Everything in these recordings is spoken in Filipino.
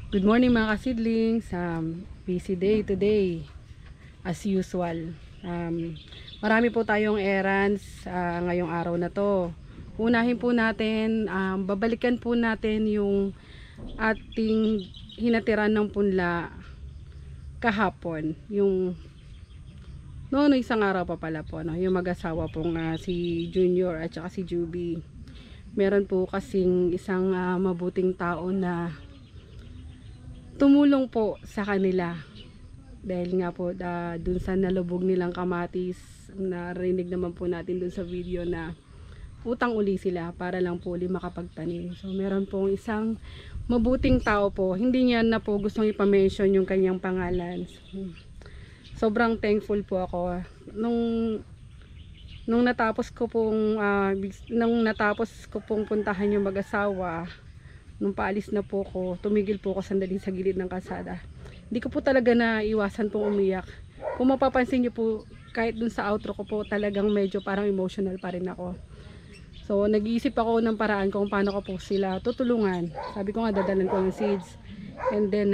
Good morning mga kasidlings. Busy day today as usual. Marami po tayong errands ngayong araw na to. Unahin po natin, babalikan po natin yung ating hinatiran ng punla kahapon. Yung isang araw pa pala po, no? Yung mag-asawa pong si Junior at saka si Juby. Meron po kasing isang mabuting tao na tumulong po sa kanila dahil nga po dun sa nalubog nilang kamatis, narinig naman po natin dun sa video na utang uli sila para lang po uli makapagtanim. So meron pong isang mabuting tao po, hindi niya na po gustong ipamention yung kanyang pangalan. Sobrang thankful po ako nung natapos ko pong puntahan yung mag-asawa. Nung paalis na po ko, tumigil po ako sandali sa gilid ng kalsada. Hindi ko po talaga na iwasan pong umiyak. Kung mapapansin niyo po, kahit dun sa outro ko po, talagang medyo parang emotional pa rin ako. So, nag-iisip ako ng paraan kung paano ko po sila tutulungan. Sabi ko nga, dadalan ko ng seeds. And then,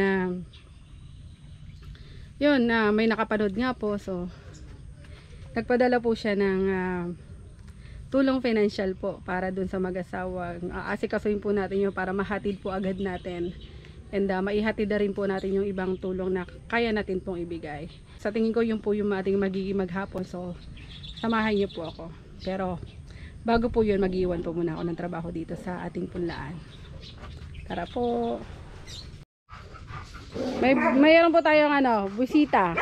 may nakapanood nga po. So, nagpadala po siya ng tulong financial po para dun sa mag-asawa. Asikasuhin po natin yun para mahatid po agad natin. And maihatid na rin po natin yung ibang tulong na kaya natin pong ibigay. Sa tingin ko yun po yung ating magiging maghapon. So, samahan niyo po ako. Pero, bago po yun, mag-iwan po muna ako ng trabaho dito sa ating punlaan. Tara po. Mayroon po tayong bisita.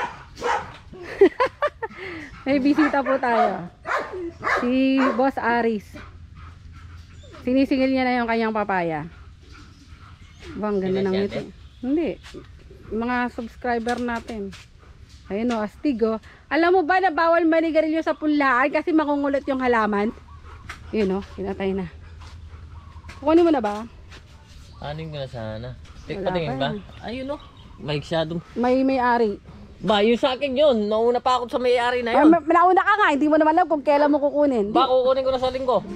May bisita po tayo. Si Boss Aris. Sinisingil niya na yung kanyang papaya. Ang ganda ng ito. Hindi. Mga subscriber natin. Ayun o, astig o. Alam mo ba na bawal manigarilyo sa punlaan kasi makungulit yung halaman? Yun o, kinatay na. Kukunin mo na ba? Aning ko na sana. Patingin ba? Ayun o. May may-ari. Ba, yung sa akin yun. Nauna pa ako sa may-ari na yun. Nauna ka nga, hindi mo naman alam kung kailan mo kukunin. Ba, kukunin ko na sa linggo.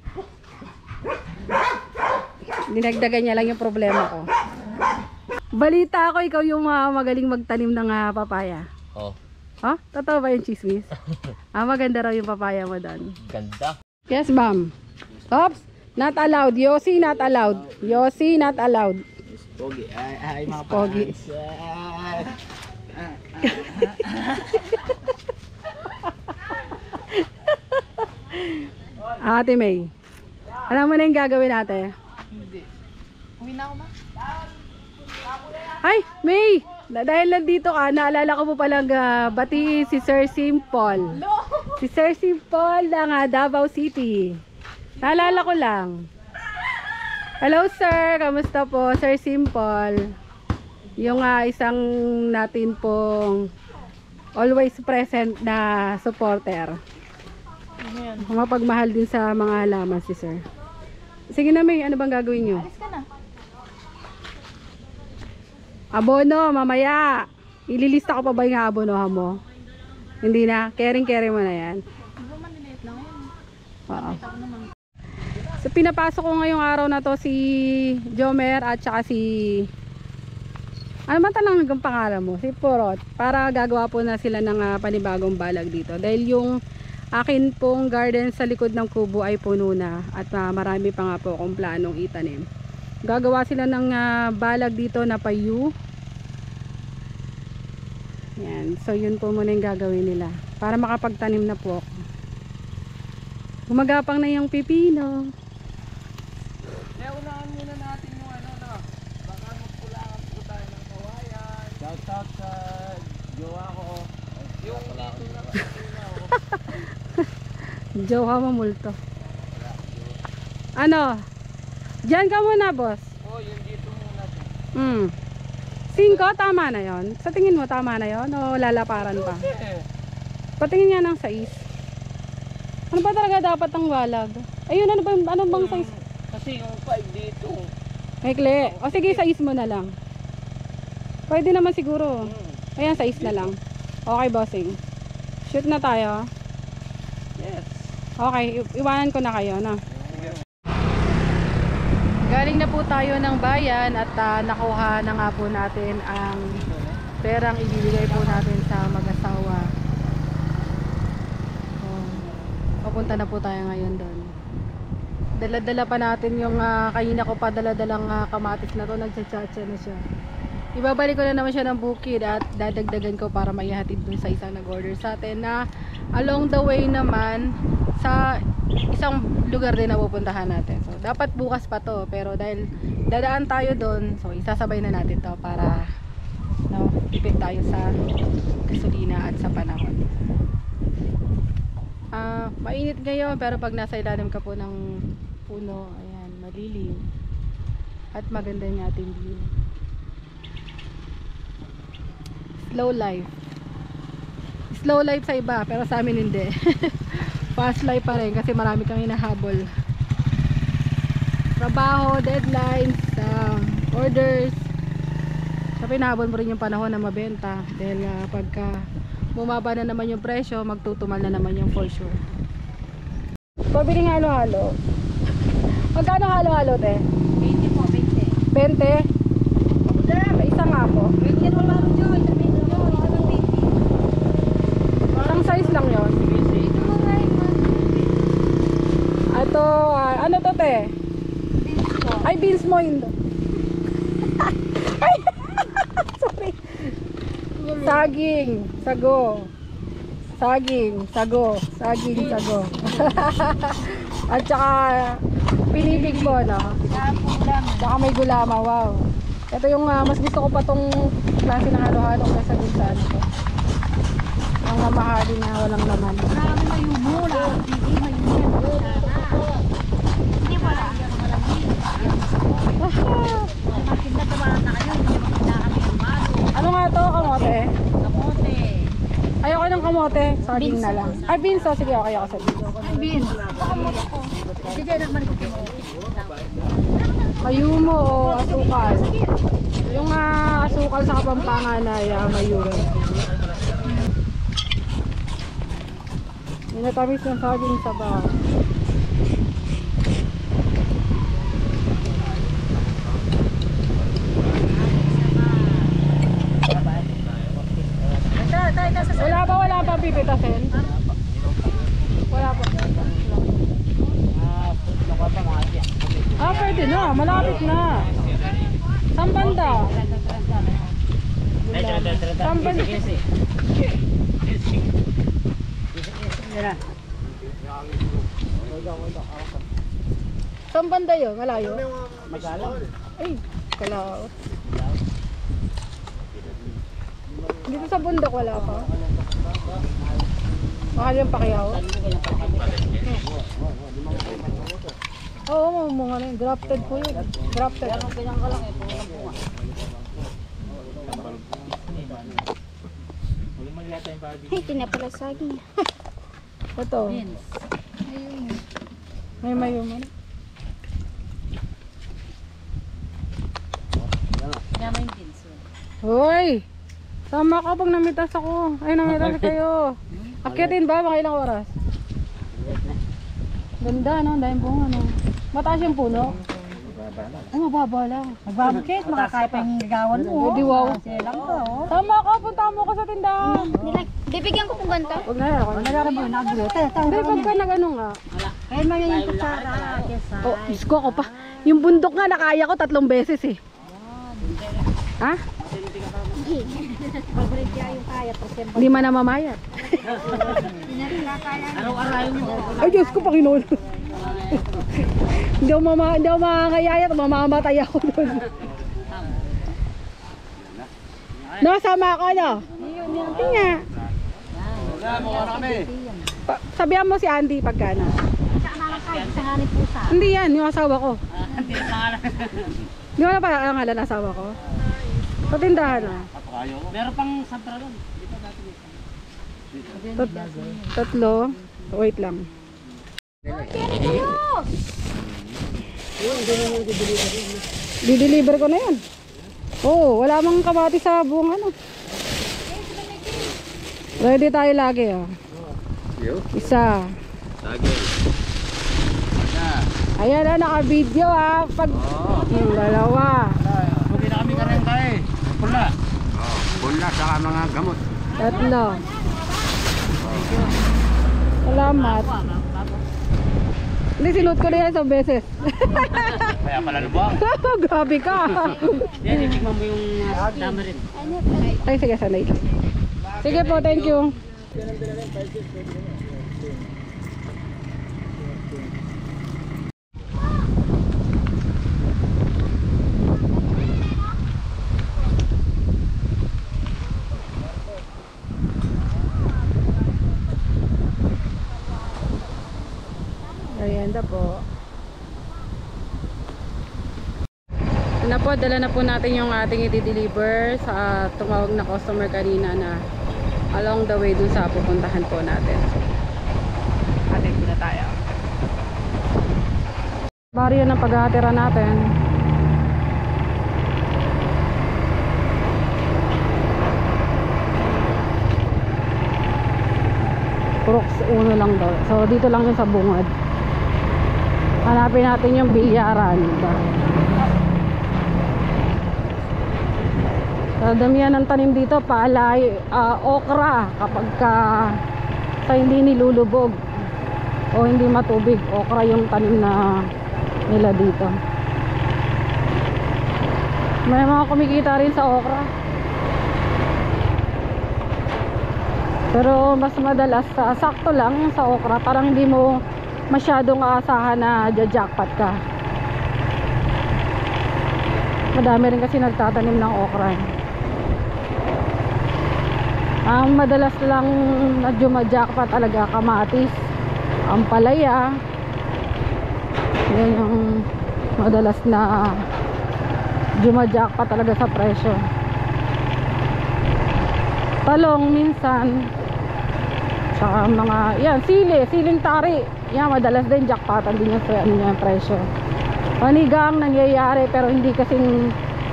Dinagdagan niya lang yung problema ko. Balita ko, ikaw yung magaling magtanim ng papaya. Oh. Ha? Totoo ba yung chismis? Maganda raw yung papaya mo doon. Ganda. Yes, ma'am. Oops, not allowed. Yossi, not allowed. Yossi, not allowed. Pogi. Ay, mga Pogi. Ate May, alam mo na yung gagawin natin? Hindi. Uwi na ako, ma? Ay, May! Dahil nandito ka, naalala ko po palang bati si Sir Simple. Si Sir Simple ng Davao City. Naalala ko lang. Hello sir, kamusta po? Sir Simple. Yung isang natin pong always present na supporter. Mapagmahal din sa mga halaman si sir. Sige na May, ano bang gagawin nyo? Alis ka na. Abono, mamaya. Ililista ko pa ba yung abono mo? Hindi na, caring mo na yan. Hindi man nilate na ngayon. Oo. So pinapasok ko ngayong araw na to si Jomer at saka si ano man talang hanggang pangalan mo? Si Purot. Para gagawa po na sila ng panibagong balag dito. Dahil yung akin pong garden sa likod ng kubo ay puno na. At marami pa nga po akong planong itanim. Gagawa sila ng balag dito na payu. Yan. So yun po muna yung gagawin nila. Para makapagtanim na po ako. Gumagapang na yung pipino. Unahan muna natin yung baka magkulangan po tayo ng kawayan. Shout out sa jowa ko. Yung dito na pipino. Jowa mo multo. Ano? Diyan ka muna boss. Yung dito muna po. 5, tama na yon. Sa tingin mo tama na yon o lalaparan pa? Patingin nga ng size. Ano ba talaga dapat ang walag? Ayun, ano bang size? Kasi yung 5 dito. Maikli. O sige, size mo na lang. Pwede naman siguro. Ayan, size na lang. Okay, bossing. Shoot na tayo. Yes. Okay, iwanan ko na kayo, no? Galing na po tayo ng bayan at nakuha na nga po natin ang perang ibibigay po natin sa mag-asawa. Papunta na po tayo ngayon doon. Dala-dala pa natin yung kanina ko pa dala-dalang kamatis na to. Nagchatcha na siya. Ibabalik ko na naman siya ng bukid at dadagdagan ko para maihatid dun sa isang nag-order sa atin na along the way naman sa isang lugar din na pupuntahan natin. So dapat bukas pa to, pero dahil dadaan tayo doon, so isasabay na natin to para tipid tayo sa gasolina at sa panahon. Mainit ngayon, pero pag nasa ilalim ka po ng puno, ayan, malilim at maganda yung ating view. Slow life. Slow life sa iba, pero sa amin hindi. Fast life pa rin kasi marami kang hinahabol. Trabaho, deadlines, orders. So pinahabol mo rin yung panahon na mabenta dahil pagka bumaba na naman yung presyo, magtutumal na naman yung for sure. Pabili ng halo-halo. Magkano halo-halo, te? 20 po, 20. 20? May isa nga po. 20 po lang yun. Isang size lang yun. Ito, ano to, te? Ay, beans mo yun. Ay, sorry. Saging, sago. Saging, sago. Saging, sago. At saka pinipig mo, no? Saka may gulama, wow. Ito yung mas gusto ko pa tong klase ng halo-halo kaysa dun sa ano to. Ang mamahali na walang laman. Marami mayumo lang. Hindi mayumo. Hindi wala. Bakit na tumahan na kayo? Hindi naman kailangan ng malo. Ano nga to, kamote? Kamote. Ayoko ng kamote, saging na lang. Ay, beans, oh, sige, okay ako sa beans. Ay, beans. Sige, naman ko. Mayumo o asukal. Yung asukal sa Kapampangan ay mayuro. Minatamis ng saging sa bahaw. Wala pa pipitasin? Wala pa. Pwede na, malapit na. Saan banda? Saan banda? Saan banda yun? Malayo? Ay, kalaot. Dito sa bundok wala pa. Mahal yung pakiyaw. Oo, mga na yun. Grafted po yun. Grafted. Ay, tinapalasaging. Ito. May mayuman. Yaman yung beans. Hoy! Sama ka pag namitas ako. Ay, namitas kayo. Akyatin ba? Mga ilang oras? Ganda, no? Dahil bunga, no? Mataas yung puno? Ay, mababa lang. Magbabukit, makakaya pa yung gagawan mo. Hindi, wow. Silang ka, oh. Sama ka, punta mo ko sa tindahan. Bibigyan ko kung ganito. Huwag na yan ako. Nagkaroon mo, nakagulo. Hindi, pagka nag-ano nga. Kaya mga yung kutsara. Oh, Diyos ko ako pa. Yung bundok nga, nakaya ko 3 beses eh. Ha? Pag-break yung kaya. Hindi man na mamayat. Araw-araw mo. Ay, Diyos ko, Panginoon. Hindi ako makakayayat, mamamatay ako doon. No, sama ako, no? Hindi nga. Sabihan mo si Andy pagka na. Sa pusa. Hindi yan, yung asawa ko. Hindi mo na pa ang ngalan ng asawa ko? Sa tindahan na. Meron pang sabra doon. Tatlo. Wait lang. Di-deliver ko na yan. Oo, wala mang kamati sa buong ano. Ready tayo lagi, oh. Isa. Lagi. Ayan na, naka-video ha. Pag dalawa. Buti na kami kareng tayo. Pula. Pula sa mga gamot. Tatlo. Salamat. Hindi, sinuot ko na yan isang beses. Kaya pala lubang. Grabe ka. Yan, itigman mo yung dama rin. Ay, sige, sanay lang. Sige po, thank you. Merienda po. Na po, dala na po natin yung ating i-deliver sa tumawag na customer kanina na along the way dun sa pupuntahan po natin. Atin ko na tayo. Baryo ng paghatira natin. Crooks 1 lang daw. So dito lang yung sa bungad. Hanapin natin yung bilyaran. So, damihan ng tanim dito, palay, okra kapag sa hindi nilulubog o hindi matubig, okra yung tanim na nila dito. May mga kumikita rin sa okra. Pero mas madalas sakto lang yung sa okra, parang hindi mo masyadong aasahan na jackpot ka. Madami rin kasi nagtatanim ng okra. Ang madalas lang na jackpot talaga kamatis, ampalaya. Yan yung madalas na jackpot talaga sa presyo. Talong minsan, saka mga yan, siling tari. Yan, madalas din jackpotan din yung presyo. Panigang nangyayari pero hindi kasing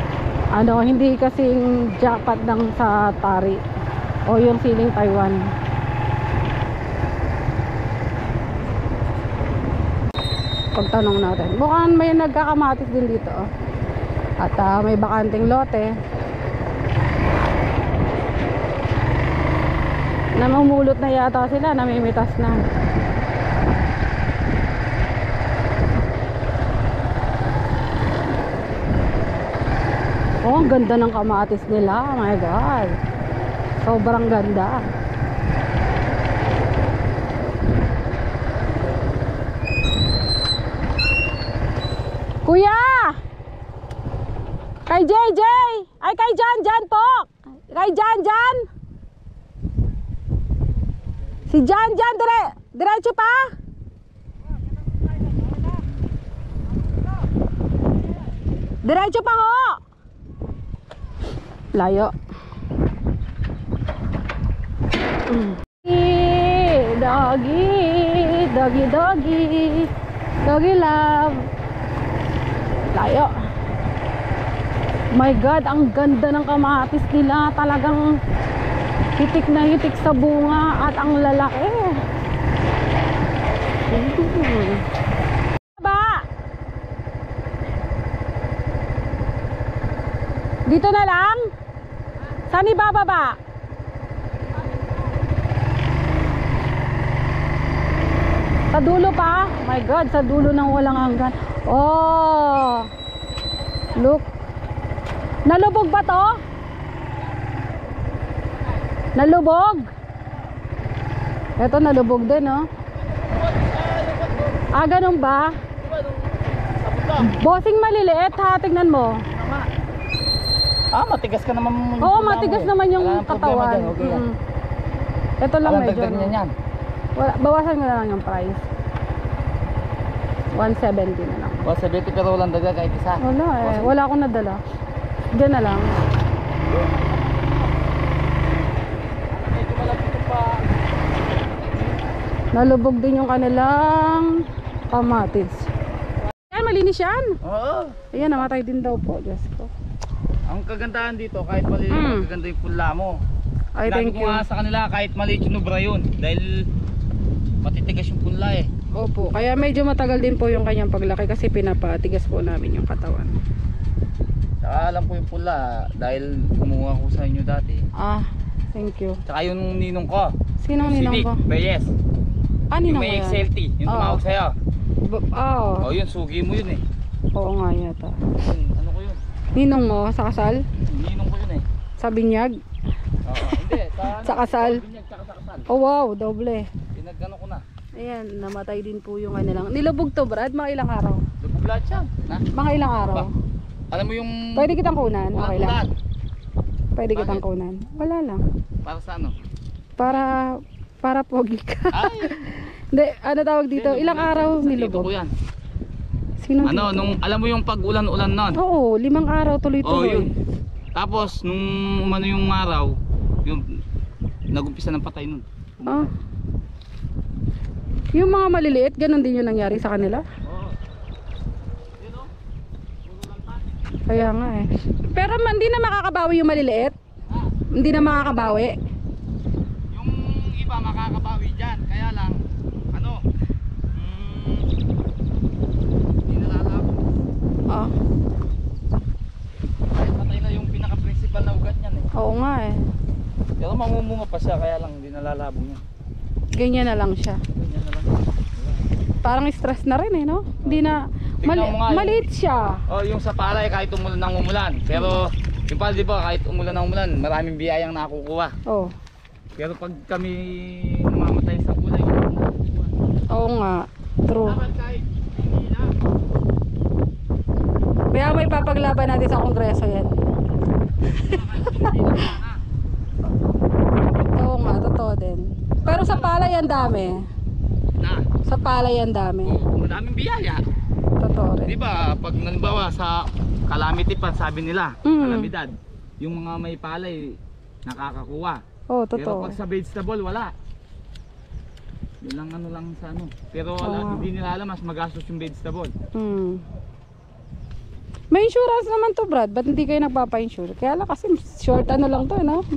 jackpot ng sa tari o yung siling Taiwan. Pagtanong natin, mukhang may nagkakamatis din dito at may bakanting lote. Namumulot na yata sila, namimitas na. Oh, ang ganda ng kamatis nila. Oh my God. Sobrang ganda. Kuya! Kay JJ! Ay, kay Jan po! Kay Jan! Si Jan, diretso pa? Diretso pa ho! Layo. Doggy love. Layo. My God, ang ganda ng kamatis nila. Talagang hitik na hitik sa bunga at ang lalaki. Baba! Dito na lang? Saan ibababa? Sa dulo pa? My God, sa dulo ng walang hanggan. Oh! Look. Nalubog ba to? Nalubog? Ito nalubog din, oh. Ganun ba? Bossing maliliit, ha? Tignan mo. Matigas ka naman. Oo, matigas naman yung katawan. Okay yan. Ito lang medyo. Dagdag niya yan. Bawasan ko na lang yung price. 170 na lang. 170 pero walang dagdag kahit isa. Wala eh. Wala akong nadala. Diyan na lang. Nalubog din yung kanilang kamatis. Yan, malinis yan. Oo. Ayan, namatay din daw po. Diyos ko. Ang kagandahan dito kahit maliit, magaganda yung pula mo. Ay, thank you. Sa kanila kahit maliit yung nubra yun. Dahil matitigas yung punla eh. Opo, kaya medyo matagal din po yung kanyang paglaki kasi pinapatigas po namin yung katawan. Saka alam ko yung pula dahil kumuha ko sa inyo dati. Ah, thank you. Saka yung ninong ko. Sinong ninong ko? Reyes. Ah, Yung ninong ko may yan? XLT. Yung tumawag sa'yo. Oo. Oh, yun. Sugi mo yun eh. Oo nga yata. Yun, ano ko yun? Ninong mo sa kasal? Ninong ko yun eh. Sa binyag? Oo. Hindi. Sa kasal? Binyag tsaka sa kasal. Oh wow, doble. Pinagano ko na. Ayan, namatay din po yung kanilang. Nilubog to Brad, mga ilang araw? Lubog lahat siya. Na? Mga ilang araw? Ba? Alam mo yung... Pwede kitang kunan? Okay lang. Lahat. Pwede Bakit? kitang kunan? Wala lang. Para sa ano? Para pogi ka. Ay! Hindi, ano tawag dito? Hindi, Ilang araw Sa tito nilubog? ko yan. Sino Ano, dito? nung alam mo yung pag-ulan-ulan nun? Oo, 5 araw Oh, tuloy-tuloy. yun. Tapos nung umano yung araw, yung nag-umpisa ng patay nun. Ah. Yung mga maliliit, ganun din yung nangyari sa kanila. Oo. Kaya nga eh. Pero hindi na makakabawi yung maliliit. Hindi na makakabawi. Yung iba makakabawi dyan, kaya lang, ano, hindi nalalabo. Ah, Kahit patay na yung pinaka-principal na ugat niyan eh. oo nga eh. Pero mamumunga pa siya, kaya lang hindi nalalabo niya. Ganyan na lang siya. Ganyan na lang. Parang stress na rin eh, no? Hindi na, Tingnan mo nga yung- maliit siya. Oh, yung sa palay kahit umulan ng umulan. Pero yung pala, di ba, kahit umulan ng umulan, maraming biyayang nakukuha. Oh, Pero pag kami namamatay sa gulay, wala akong nakukuha. oo nga. True. Dapat kahit hindi na. Kaya may papaglaban natin sa kongreso yan. Oo nga, totoo din. Pero sa palay ang dami. Na, Sa palay ang dami. madaming biyaya. Totoo rin. Di ba, pag nalimbawa sa calamity pa, sabi nila, kalamidad, yung mga may palay, nakakakuha. Oo, Pero totoo. pag sa vegetable, wala. Yun lang ano lang sa ano. Pero wala, Oo. hindi nila alam, mas magastos yung vegetable. Hmm. May insurance naman to Brad. Ba't hindi kayo nagpapa-insure? Kaya lang kasi short ano lang to, no?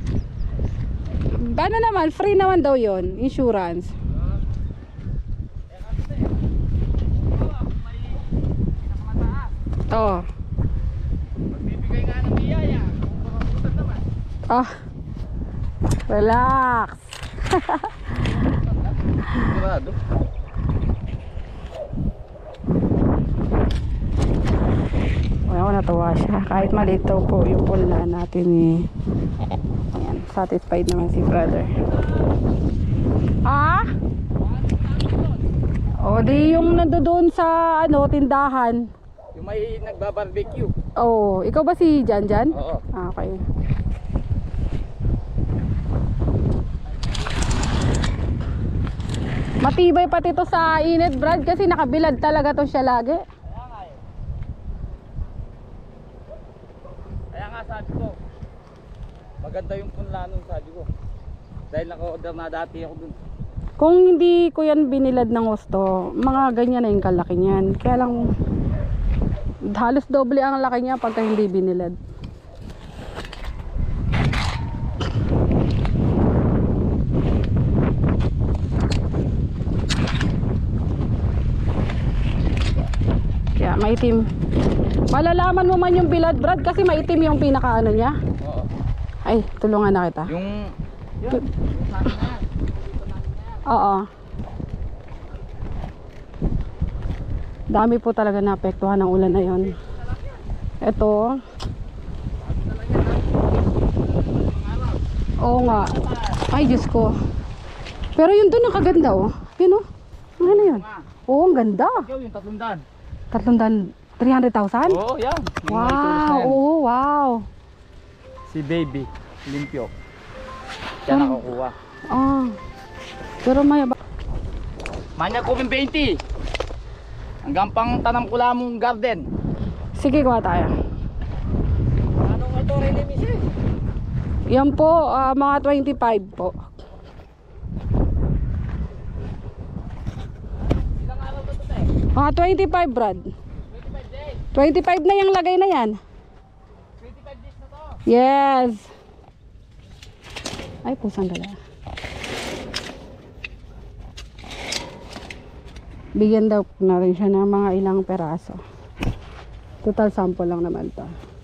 Paano naman? Free naman daw yon insurance. Oo. Magbibigay nga ng biyaya, kung naman. Ah. Relax. Sigurado. Wala ko natuwa siya. Kahit maliit daw po yung pula natin eh. Ayan, satisfied naman si brother. Ah? O di yung nandoon sa ano, tindahan. Yung may nagbabarbecue. Oh, ikaw ba si Janjan? Oo. Ah, okay. Matibay pati to sa init, Brad, kasi nakabilad talaga to siya lagi. Kaya nga sabi ko, maganda yung punla nun, sabi ko. Dahil naka-order na dati ako dun. Kung hindi ko yan binilad ng gusto, mga ganyan na yung kalaki niyan. Kaya lang, halos doble ang laki niya pagka hindi binilad. Kaya maitim. Malalaman mo man yung bilad, Brad, kasi maitim yung pinakaano niya. Oo. Ay, tulungan na kita. Yung sa akin na yan. Oo. Dami po talaga naapektuhan ng ulan na yon. Ito. Oo nga. Ay, Diyos ko. Pero yun doon nakaganda oh. Yun oh. Ano yun? Oo, ang ganda. Ikaw yung 300. 300,000? Oo, yan. Yung may tulos na Wow, yan. oo, wow. Si Baby, limpyo. Siya nakukuha. Ah. Pero may Manya ko 20. Hanggang pang tanam ko lamang garden. sige, kuha tayo. Anong ito rin ni Mrs.? Yan po, mga 25 po. Ilang araw na ito tayo? Mga 25, Brad. 25 days. 25 na yung lagay na yan. 25 days na to. Yes. Ay, pusang gala. Bigyan daw natin siya ng mga ilang peraso. Total sample lang naman to.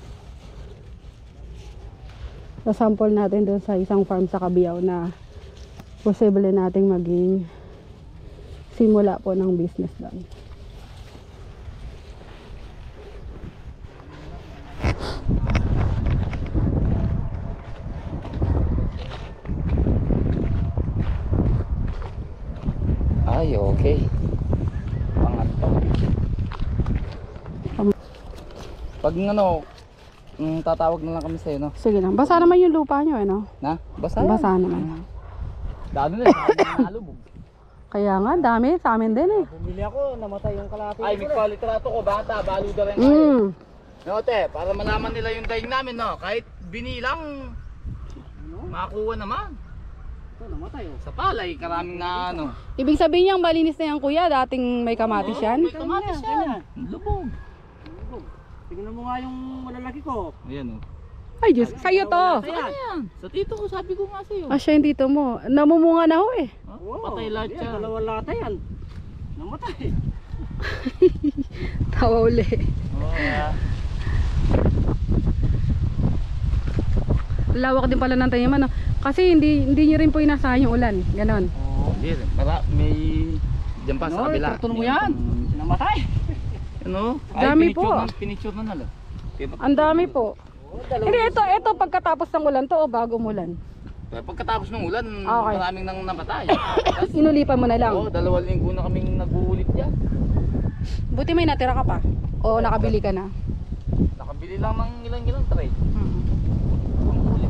So sample natin doon sa isang farm sa Cabiao na posible nating maging simula po ng business doon. Ay, okay. Pangatlo. Pag tatawag na lang kami sa'yo, no? Sige lang. Basa naman yung lupa nyo, ano? Na? Basa yan. Basa naman. Dado na, nalubog. Kaya nga, dami. Sa amin din eh. Bumili ako, namatay yung kalapit. Ay, may kwalitrato ko, bata, baluda rin No, te, para malaman nila yung daing namin, no? Kahit binilang, makakuha naman. Ito, namatay, oh. Sa palay, karaming na, ano. Ibig sabihin niyang malinis na yan, kuya. Dating may kamatis yan. May kamatis yan. Lubog. Tingnan mo nga yung malalaki ko. Ayan, oh. Ay, Diyos. Sa'yo to. Ayan. Sa tito ko, sabi ko nga sa'yo. Ah, siya yung tito mo. Namumunga na ho eh. Patay lahat siya. Dalawang lata yan. Namatay. Tawa uli. Oo, Lawak din pala ng taniman, no? Kasi hindi nyo rin po inasahan yung ulan. Ganon. Hindi, may diyan pa sa kabila. Karton mo yan. Namatay. Ano? Dami po. Pinicture na nalo. Ang dami po. Hindi, ito pagkatapos ng ulan to o bago umulan. Pagkatapos ng ulan, Okay. maraming nang namatay. Inulipan mo na lang. Oo, 2 linggo na kaming nag-uulit yan. Buti may natira ka pa. O nakabili ka na. Nakabili lang ng ilang tray. Hmm. Uulit.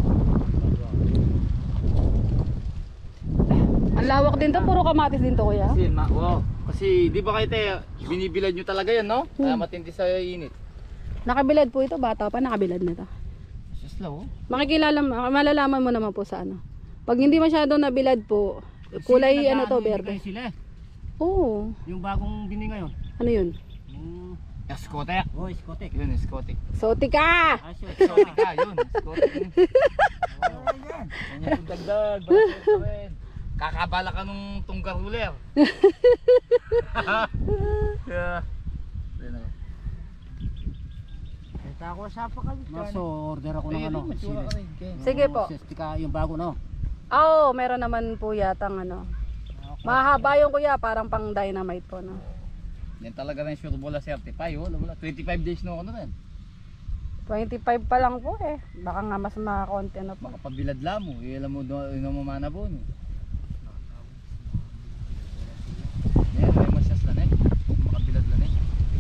Ang lawak din to, puro kamatis din to, kuya. Kasi di ba kayo te, binibilad nyo talaga yan, no? Kaya matindi sa init. Nakabilad po ito, bata pa nakabilad na to. Slow. Malalaman mo naman po sa ano. Pag hindi masyado nabilad po, kulay ano to, berde. Sila. Oo. Yung bagong bini ngayon. Ano yun? Yung... Escote. Oh, iskotek. Yun, escote. Sotika! Escote ka, yun. Escote. Yan yung dagdag. Kakabala ka nung tunggar ruler. Yeah. Ako sa pakabit. So, order ako ng ano. Sige po. Sestika, yung bago, no? Oo, meron naman po yatang ano. Mahaba yung kuya, parang pang dynamite po, no? Yan talaga rin sure bola certify, oh. 25 days na ako na rin. 25 pa lang po eh. Baka nga mas makakonti ano po. Makapabilad lang mo, alam mo doon mamana po. Yan, may masyas lang eh. Makabilad lang eh.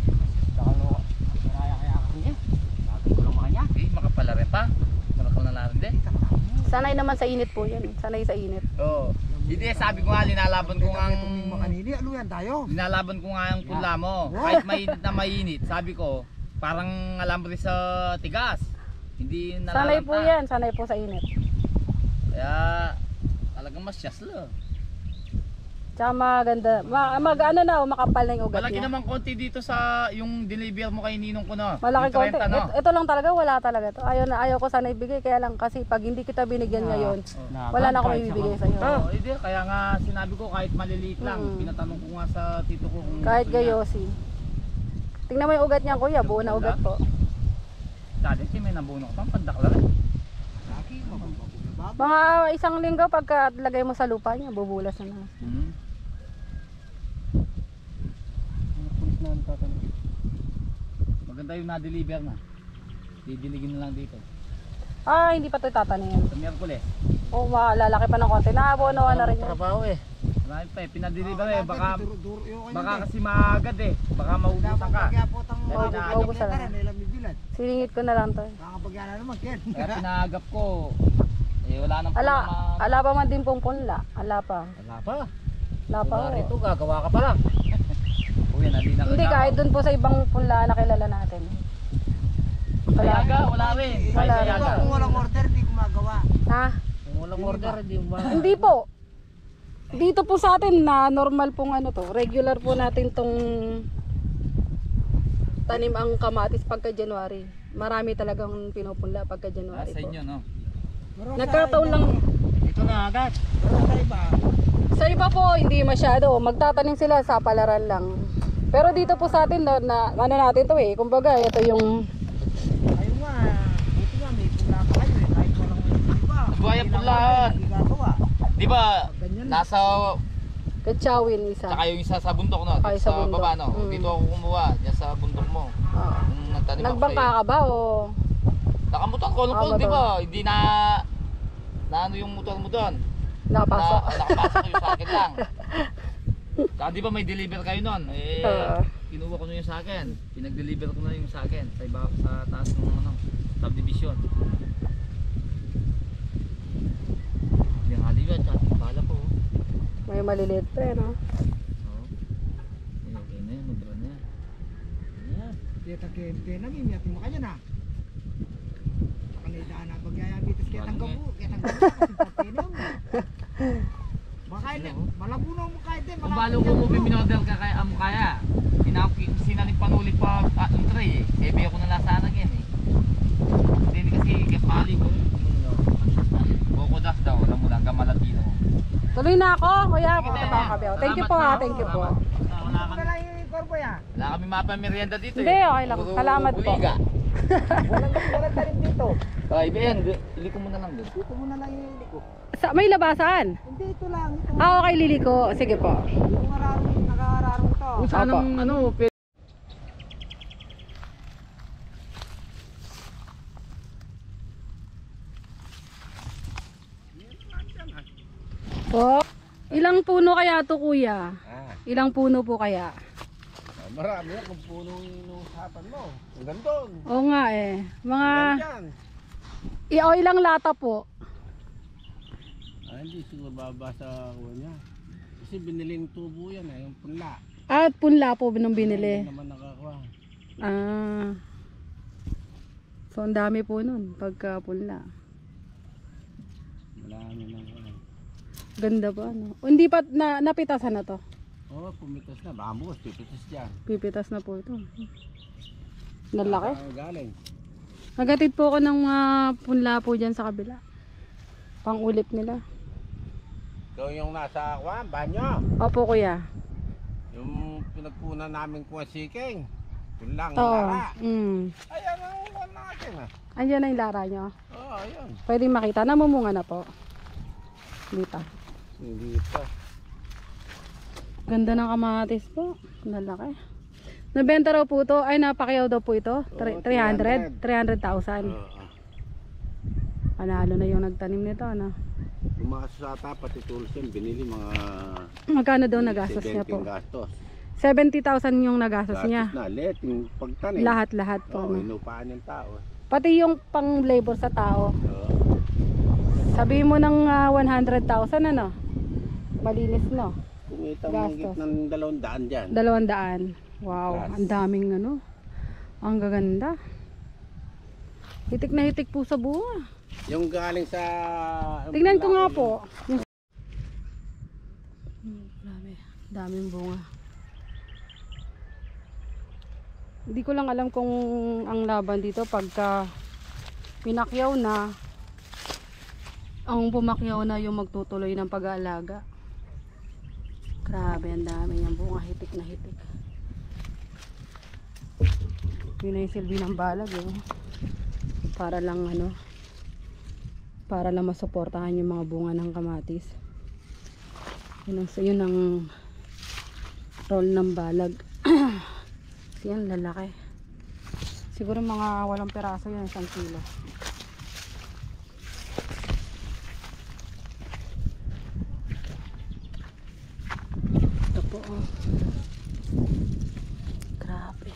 Makapala rin pa. Marakal na rin din. Sanay naman sa init po yun. Sanay sa init. Oo. Hindi, sabi ko nga, linalaban ko nga Makanili, ano yan tayo? linalaban ko nga ang punla mo. Kahit mainit na mainit, sabi ko, parang alambre sa tigas. Hindi nalalanta. Sanay po yan. Sanay po sa init. Kaya, talagang masyas lang. Tsaka maganda. Ano na, makapal na yung ugat Malaki niya. naman konti dito sa yung deliver mo kay Ninong ko na. Malaki Yung konti. 30, no? Ito lang talaga, wala talaga to. Ayaw ko sana ibigay. Kaya lang kasi pag hindi kita binigyan ngayon, wala na ako ibibigay sa'yo. Oh, hindi. Kaya nga sinabi ko kahit maliliit lang. Pinatanong ko nga sa tito ko kung Kahit gusto niya. gayosi. Tingnan mo yung ugat niya, kuya. Buo na ugat po. Dati si may nabuno ko pang pandakla rin. Mga isang linggo pagka lagay mo sa lupa niya, bubulas na naman. Maganda yung na-deliver na. Didiligin na lang dito. Ah, hindi pa ito tatanim. Sa Miyerkules. O, malalaki pa ng konti. Naabono na rin yun. Trabaho eh. Marami pa eh. Pinadeliver eh. Baka kasi maagad eh. Baka maubusan ka. Maubusan na. Siningit ko na lang to. Kaya pinagap ko. Eh wala nang Ala pa man din pong punla. Ala pa. Wala pa. Ala pa. Wala rito, gagawa ka pa lang. Uy, hindi na Hindi, kahit dun po sa ibang punla na kilala natin. Sayaga, wala rin. Wala rin. Sayaga. Kung walang order, di gumagawa. Ha? Kung walang order, hindi mo Hindi po. Dito po sa atin na normal pong ano to. Regular po natin tong tanim ang kamatis pagka January. Marami talagang pinupunla pagka January sa po. inyo, no? Nagkataon lang. Dito na agad. Sa iba po, hindi masyado. Magtatanim sila sa palaran lang. Pero dito po sa atin, ano natin to eh. Kumbaga, ito yung... Ayun nga, buti nga may pula pa kayo eh. Kahit walang iba. Buhaya pulahan. Gagawa. Di ba, Ganyan. nasa, Kachawin isa. saka yung isa sa bundok, no? Ay, sa bundok. baba, no? Mm. Dito ako kumuha, dyan sa bundok mo. Oo. Nung nagtanim ako Nagbangka sa'yo. ka ba o... Nakamotor ko, Nakamotor. di ba? Hindi na ano yung motor mo doon. Nakapasok? Nakapasok yung sa akin lang. Saka di ba may deliver kayo nun? Eh, Oo. kinuha ko na yung sa akin. Pinag-deliver ko na yung sa akin. Sa iba, sa taas ng ano, subdivision. Yung haliwan, tsaka pala po. May maliliit pa no? Oo. Okay na yun, mabra na yan. Ayan. Kita kente na mimiyat mo kanya na. Kanidaan na pagyayabitas kitang gabu. Kitang gabu kasi patinong. Baka hindi, malabunaw mo kahit din. Kung balo ko mo biminodel ka kaya amo kaya. Sinanip panulit pa yung tray eh. Ebe ako nalasana yan eh. Hindi kasi kapali ko. Boko das daw, alam mo lang, kamalatino. Tuloy na ako, kuya. Punta pa ako kabiyaw. Thank you po ha, thank you po. Wala Ano lang yung korbo ya? kami mapamerienda dito Hindi, eh. okay lang. Puro Salamat po. buliga. Walang talim dito. Ay, Ben, ili ko muna lang doon. Dito muna lang yung hili ko. May labasan? Hindi, ito lang. Ito. Ah, okay, liliko. Sige po. Yung nakahararong to. Kung saan Opo. ang ano, Po, ilang puno kaya to kuya? Ah, Ilang puno po kaya? marami yan kung puno yung inuusapan mo. Ang gandun. Oo nga eh. Mga, Ganyan. ilang lata po? Ah, hindi siguro baba sa kuha niya. Kasi biniling tubo yan eh, yung punla. At punla po nung binili. Hindi naman nakakuha. Ah. So, ang dami po nun pagka punla. Marami na kuha. Ganda ba, no? O, hindi pa, napitasan na to. Oo, pumitas na. Baka bukas, pipitas dyan. Pipitas na po ito. Nalaki. Ah, galing. Nagatid po ako ng mga punla po dyan sa kabila. Pang ulit nila. Ikaw yung nasa kuha, banyo. Opo kuya. Yung pinagpunan namin kuha siking. Yun lang, Oo. lara. Ayan ang kuha natin ah. Andiyan na yung lara nyo. Oo, ayun. Pwede makita. Namumunga na po. Dito. Hindi ito. Ganda ng kamatis po. Lalaki. Nabenta raw po to. Ay, napakyaw daw po ito. 300. 300,000. Oo. Panalo na yung nagtanim nito. Ano? Tumakas sa tapat, itulos yan. Binili mga Magkano daw nagastos niya 70 po? gastos. 70,000 yung nagastos Gastos niya. na, let yung pagtanim. Lahat-lahat po. Oo, No? inupaan yung tao. Pati yung pang labor sa tao. Oo. Sabihin mo ng 100,000 ano? Malinis no? Kumita mo Gastos. higit ng 200 dyan. 200. Wow, Plus. ang daming ano. Ang gaganda. Hitik na hitik po sa bunga. Yung galing sa... Tignan ko nga po. Yung... Grabe, daming bunga. Hindi ko lang alam kung ang laban dito pagka pinakyaw na, ang pumakyaw na yung magtutuloy ng pag-aalaga. Grabe, ang dami niyang bunga, hitik na hitik. Yun na yung silbi ng balag eh. Para lang ano, para lang masuportahan yung mga bunga ng kamatis. Yun ang role ng balag. Yan, lalaki. Siguro mga 8 peraso yan, 1 kilo. Ito po oh. Grabe.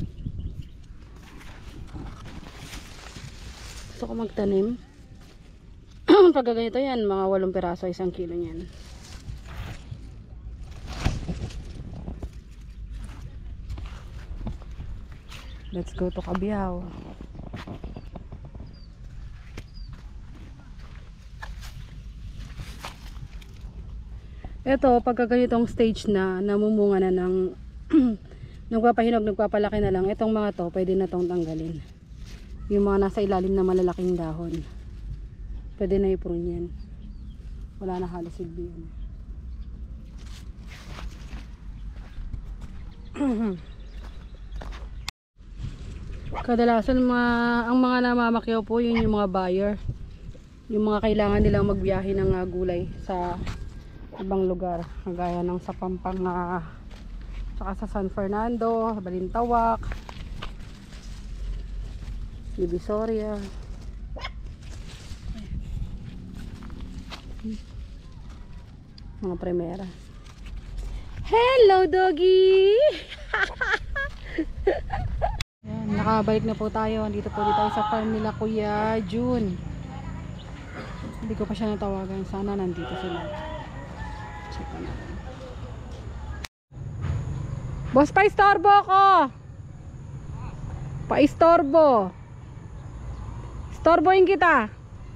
Gusto ko magtanim. Pag ganito yan, mga 8 peraso, 1 kilo yan. Let's go to Cabiao. Ito, pagka ganitong stage na, namumunga na ng nagpapahinog, nagpapalaki na lang, itong mga to, pwede na tong tanggalin. Yung mga nasa ilalim na malalaking dahon. Pwede na i-prune yan. Wala na halos silbi yun. Kadalasan ang mga namamakyaw po yun yung mga buyer. Yung mga kailangan nilang magbiyahe ng gulay sa ibang lugar. Kagaya ng sa Pampanga, saka sa San Fernando, Balintawak, Divisoria. Mga primera. Hello doggy! Yan, nakabalik na po tayo. Dito po tayo sa farm nila Kuya June. Hindi ko pa siya natawagan. Sana nandito sila. Check na natin. Boss, pa-istorbo ko! Pa-istorbo! Istorbohin kita!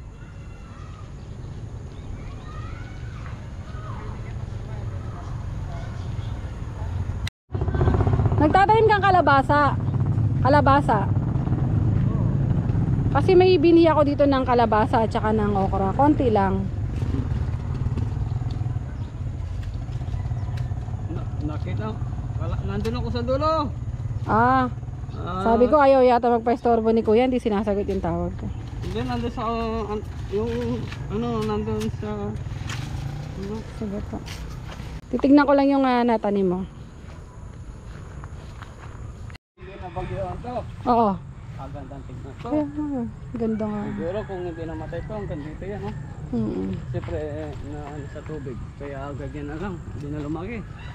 Nagtatanim kang kalabasa. Kalabasa. Kasi may bini ako dito ng kalabasa at saka ng okra. Konti lang. Nakita. Nandun ako sa dulo. Sabi ko ayaw yata magpa-istorbo ni kuya. Hindi sinasagot yung tawag ko. Hindi, nandun sa yung nandun sa Sige po. Titignan ko lang yung natanim mo. hindi na bagyo to. Oo. Agandang tignan to. Ganda nga. Siguro kung hindi namatay to, hanggang dito yan, ha? Siyempre, na sa tubig. Kaya agad yan na lang. Hindi na lumaki.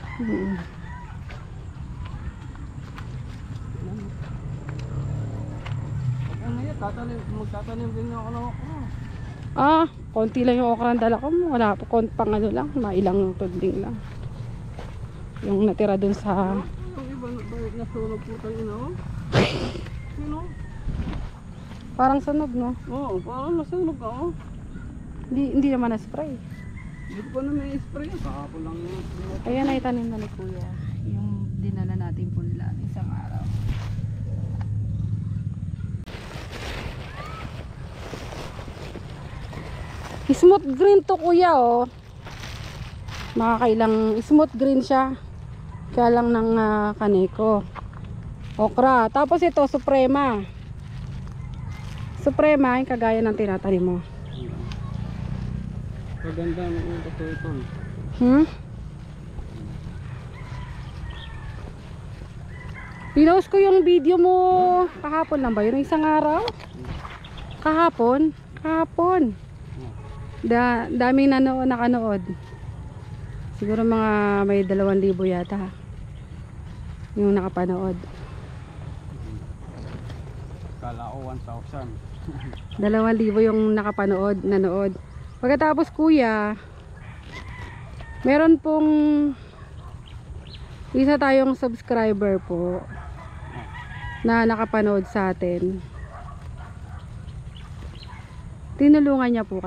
Ano yan? Magtatanim din ako ng okra. Konti lang yung okra ang dala ko. Wala po, pang ano lang, mailang tudling lang. Yung natira dun sa... Yung iba nasunog po tayo na, oh. Sino? Parang sunog, no? Oo, parang nasunog ka, oh. Hindi naman na-spray. Hindi ko pa na may spray. Kahapon lang yun. Ayan ay tanim na ni kuya. Yung dinala natin po nila isang araw. Smooth green to kuya, oh. Makakailang smooth green siya. Kaya lang ng kaneko. Okra. Tapos ito, Suprema. Suprema, yung kagaya ng tinatanim mo. Kaganda ng ito. Pinost ko yung video mo kahapon lang ba? Yung isang araw? Kahapon? Daming nakanood. Siguro mga may 2,000 yata yung nakapanood. Kala ko 1,000. 2,000 yung nanood. Pagkatapos kuya, meron pong isa tayong subscriber po na nakapanood sa atin. Tinulungan niya po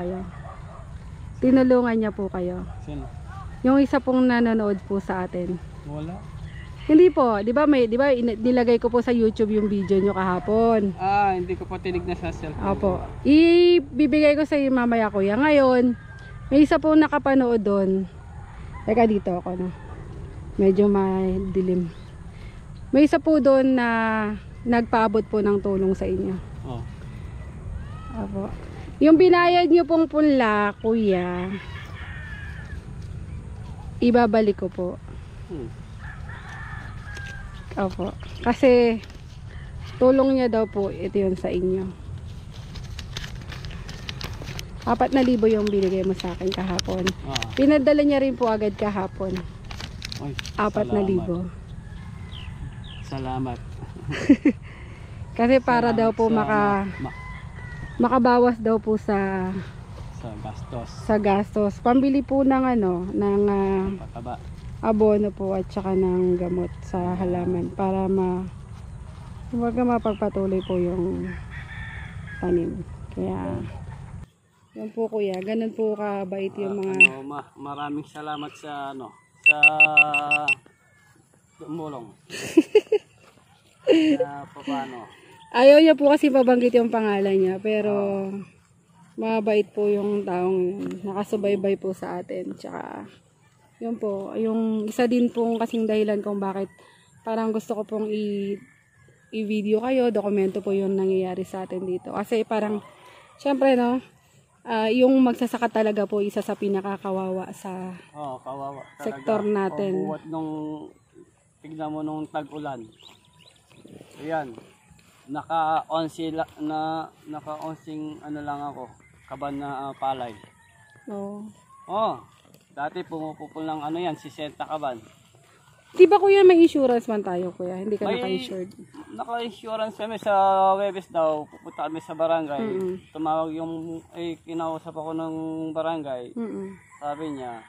kayo. Sino? Yung isa pong nanonood po sa atin. Wala. Hindi po, 'di ba nilagay ko po sa YouTube yung video nyo kahapon. Hindi ko pa tinignan sa cellphone. Opo. Ibibigay ko sa iyo mamaya kuya. Ngayon, may isa pong nakapanood doon. Teka dito ako, no. Medyo may dilim. May isa po doon na nagpaabot po ng tulong sa inyo. Oh. Opo. Yung binayad nyo pong punla, kuya, ibabalik ko po. Opo. Kasi tulong niya daw po, ito yun sa inyo. 4,000 yung binigay mo sa akin kahapon. Pinadala niya rin po agad kahapon. Oy, 4,000. Salamat. Kasi para daw po makabawas daw po sa gastos. Pambili po ng pataba. Abono po at saka ng gamot sa halaman para mapagpatuloy po yung tanim. Kaya yan po kuya, ganun po kabait yung mga maraming salamat sa sa tumulong. Paano? Ayaw niya po kasi pabanggit yung pangalan niya, pero Mabait po yung taong yun. Nakasubaybay po sa atin. Tsaka, yun po, yung isa din pong kasing dahilan kung bakit parang gusto ko pong i-video kayo, dokumento po yung nangyayari sa atin dito. Kasi parang, syempre no, yung magsasaka talaga po isa sa pinakakawawa sa Kawawa. Talaga. sektor natin. Buwat nung, tignan mo nung tag-ulan. Ayan. Naka-11 ano lang ako. Kaban na palay. Oo. Dati pumupupul ng ano yan, 60 kaban. Di ba kuya may insurance man tayo kuya? Hindi ka May- naka-insured. Naka-insurance kami sa Webes daw. Pupunta kami sa barangay. Tumawag yung, kinausap ako ng barangay. Sabi niya,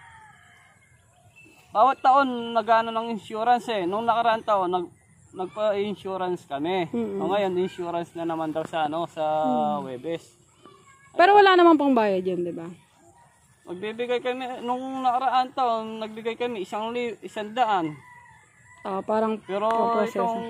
bawat taon nag-ano ng insurance Nung nakaraan taon, nagpa-insurance kami. Ngayon, insurance na naman daw sa, sa Webes. Pero wala namang pang bayad yun, di ba? Magbibigay kami, nung nakaraan taon, nagbigay kami 100. Parang Pero proseso.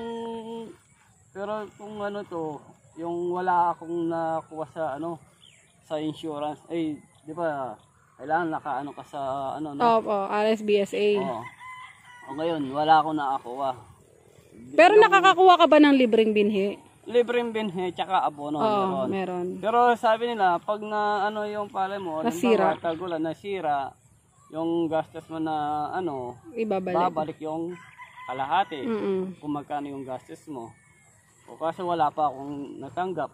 pero kung ano to, yung wala akong nakuha sa sa insurance, di ba, kailangan nakaano ka sa no? RSBSA. Oo. Ngayon, wala akong nakakuha. Pero nakakakuha ka ba ng libreng binhi? Libreng binhe, tsaka abono, meron. Meron. Pero sabi nila, pag na yung palay mo, Nasira. halimbawa, tagulan, nasira, yung gastos mo na Ibabalik. babalik yung kalahati. Kung magkano yung gastos mo. O kasi wala pa akong natanggap.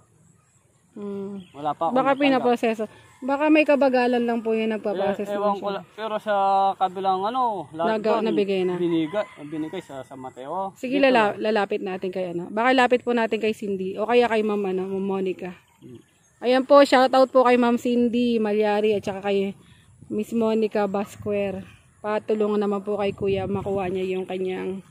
Wala pa akong Baka natanggap. pinaproseso. Baka may kabagalan lang po yung nagpaprocess Ewan mo ko siya. pero sa kabilang Nabigay na. binigay sa Mateo. Sige, lalapit natin kay Baka lapit po natin kay Cindy. O kaya kay Ma'am, Ma'am Monica. Ayan po, shoutout po kay Ma'am Cindy Malyari at saka kay Miss Monica Basquer. Patulungan naman po kay Kuya makuha niya yung kanyang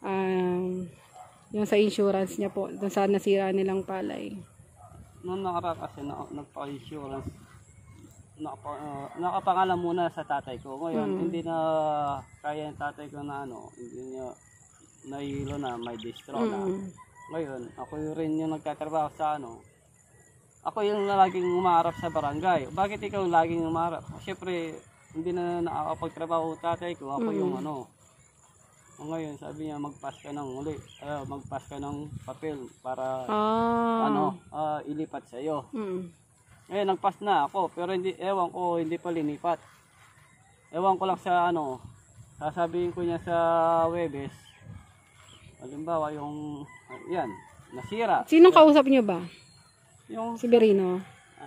yung sa insurance niya po dun sa nasira nilang palay. Noong nakaraan kasi nagpa-insurance, nakapangalan muna sa tatay ko. Ngayon, hindi na kaya yung tatay ko na hindi niya nahilo na, may distro na. Ngayon, ako rin yung nagtatrabaho sa Ako yung laging umarap sa barangay. Bakit ikaw laging umarap? Siyempre, hindi na nakakapagtrabaho tatay ko. Ako yung Ngayon, sabi niya, magpas ka ng papel para ilipat sa iyo. Nagpas na ako, pero hindi pa linipat. Ewan ko lang sa sasabihin ko niya sa Webes. Halimbawa yung nasira. Sinong kausap niyo ba? Yung Si Berino?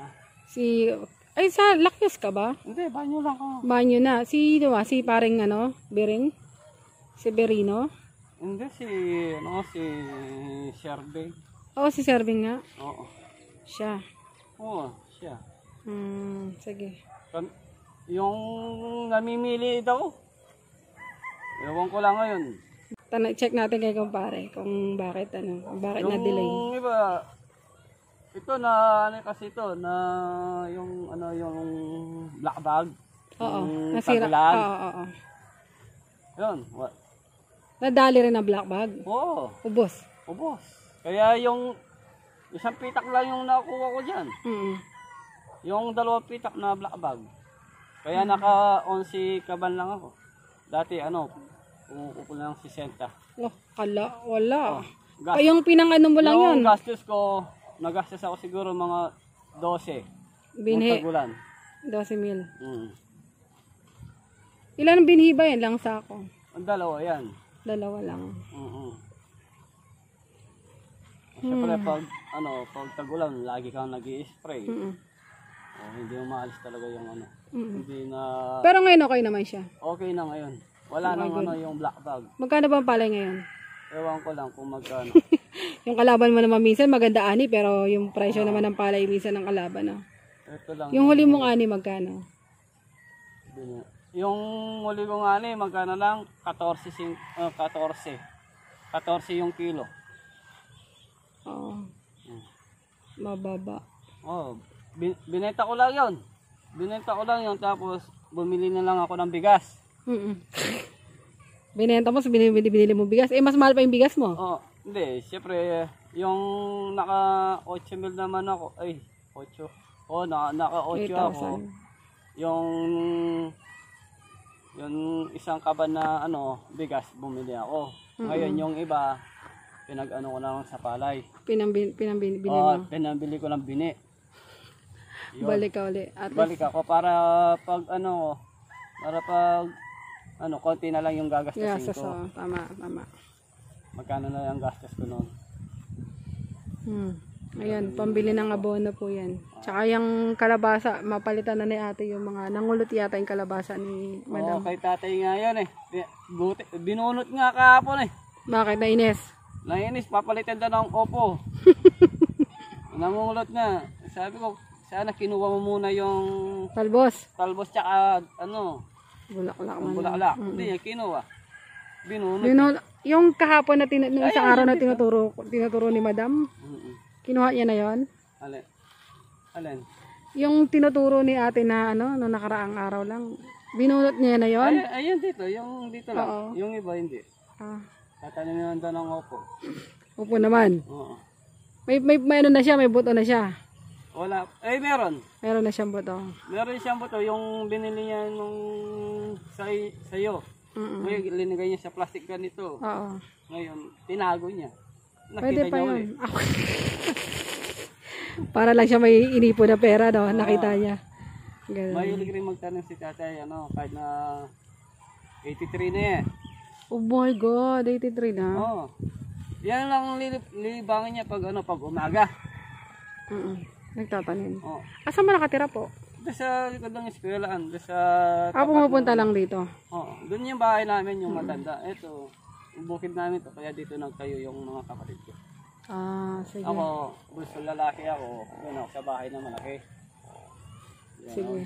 Sa Lakyos ka ba? hindi, banyo lang ako. Banyo na. Si paring Bering? Si Berino? Hindi si Sherby. Oo, si Serving nga. Oo. Siya. Oo, siya. Sige. Yung namimili daw. Ewan ko lang ngayon. Check natin kay kumpare kung bakit bakit na-delay. Yung iba, ito na kasi ito na yung black bag. Oo, yung nasira. tagulan. Oo. Yun. Nadali rin na black bag. Oo. Ubos. Kaya yung isang pitak lang yung nakuha ko dyan. Yung 2 pitak na black bag. Kaya naka-11 kaban lang ako. Dati pumupul lang 60. Wala. Gas- Ay, yung pinangano mo lang yun. Yung gastos ko, nagastos ako siguro mga 12. Binhi. Nung tagulan. 12,000. Mm. Ilan ang binhi ba yan? Lang sako. Ang 2 yan. 2 lang. Siyempre pag tagulan, lagi kang nag-i-spray. Hindi mo maalis talaga yung Hindi na Pero ngayon okay naman siya. okay na ngayon. Wala nang yung black bag. Magkano ba ang palay ngayon? Ewan ko lang kung magkano. Yung kalaban mo naman minsan maganda ani, pero yung presyo naman ng palay minsan ng kalaban. Ito lang. Yung huli mong ani magkano? Yung huli ko nga magkano lang? 14 yung kilo. Oo. Mababa. Binenta ko lang yun. Tapos bumili na lang ako ng bigas. Binenta mo, binili mo bigas. Mas mahal pa yung bigas mo. Hindi. Siyempre, yung naka 8 mil naman ako. 8 Oo, naka-8 ako. 8,000. Yung isang kaban na bigas bumili ako. Ngayon yung iba pinag-ano ko lang sa palay. Pinambili Oo, mo. pinambili ko lang bini. Yun. Balik ka uli. At Balik ako para pag konti na lang yung gagastasin yes, ko. tama. Magkano na lang gastos ko noon. Ayan, pambili ng abono po yan. Tsaka yung kalabasa, mapalitan na ni ate yung mga, nangulot yata yung kalabasa ni Oo, madam. kay tatay nga yan eh. Binunot nga kahapon eh. Bakit, nainis? Nainis, papalitan daw ng opo. Nangungulot nga. Sabi ko, sana kinuha mo muna yung Talbos. talbos tsaka Bulaklak man. bulaklak. Hindi niya kinuha. Binunot. Yung kahapon na nung isang araw na tinuturo ni madam, Mm-mm. kinuha niya na yon. Alin? Yung tinuturo ni ate na no nakaraang araw lang, binunot niya na yon. Ayun dito, yung dito lang. Oo. Yung iba hindi. Ah, Tatanim naman daw ng opo. upo naman. Oo. May ano na siya, may buto na siya. Wala. Meron. Meron na siyang buto. Meron siyang buto. Yung binili niya nung sa'yo. Ngayon, linagay niya sa plastic ganito. Oo. Ngayon, tinago niya. Pwede Nakita pa niya yun. ulit. Para lang siya may inipo na pera, no? Nakita niya. Ganun. Mahilig rin magtanong si tatay, kahit na 83 na eh. Oh my God, 83 na. Oo. Yan lang lilibangin niya pag umaga. Nagtatanim. Oo. Asa mo nakatira po? Doon sa likod ng eskwelaan, doon sa Pumupunta lang dito. Oo. Doon yung bahay namin, yung matanda. Ito, yung bukid namin to, kaya dito nagtayo yung mga kapatid ko. Sige. Ako, gusto lalaki ako, yun ako sa bahay na malaki. Yan, Sige.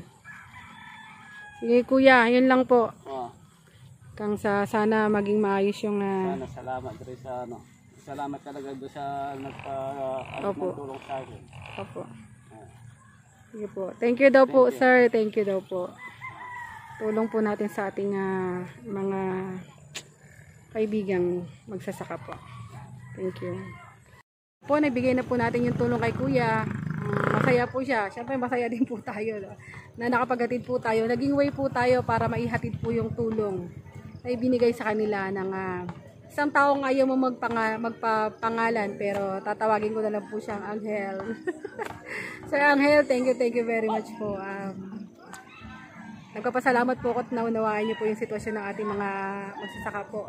Sige kuya, yun lang po. Oo. Kang sana maging maayos yung Sana salamat rin sa salamat talaga doon sa Opo. nagtulong sa akin. Opo. Sige po. Thank you daw po, sir. Thank you daw po. Tulong po natin sa ating mga kaibigang magsasaka po. Thank you. Po, nagbigay na po natin yung tulong kay kuya. Masaya po siya. Siyempre masaya din po tayo. No? Na nakapaghatid po tayo. Naging way po tayo para maihatid po yung tulong na ibinigay sa kanila ng isang taong ayaw mo magpapangalan, pero tatawagin ko na lang po siyang Angel. Sir Angel, thank you very much po. Nagpapasalamat po ako at naunawaan niyo po yung sitwasyon ng ating mga magsasaka po.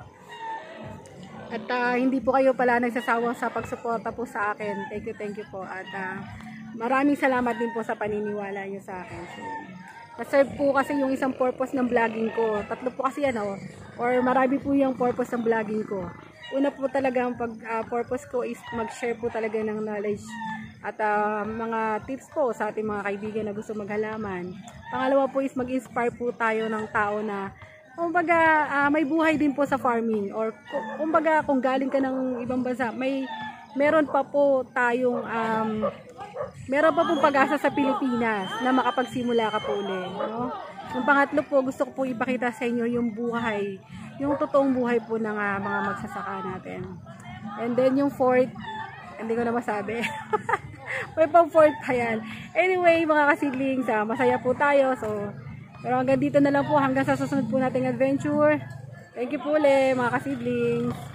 At hindi po kayo pala nagsasawang sa pagsuporta po sa akin. Thank you po. At maraming salamat din po sa paniniwala niyo sa akin. So, na-serve po kasi yung isang purpose ng vlogging ko. Tatlo po kasi yan, or marami po yung purpose ng vlogging ko. Una po talaga ang purpose ko is mag-share po talaga ng knowledge at mga tips po sa ating mga kaibigan na gusto maghalaman. Pangalawa po is mag-inspire po tayo ng tao na kumbaga may buhay din po sa farming, or kumbaga kung galing ka ng ibang bansa, meron pa po tayong meron pa pong pag-asa sa Pilipinas na makapagsimula ka po ulit, no? Yung pangatlo po, gusto ko po ipakita sa inyo yung buhay, yung totoong buhay po ng mga magsasaka natin. And then yung fourth, hindi ko na masabi. May pang fourth pa yan. Anyway, mga kasidlings, masaya po tayo. So, pero hanggang dito na lang po, hanggang sa susunod po nating adventure. Thank you po ulit, mga kasidlings.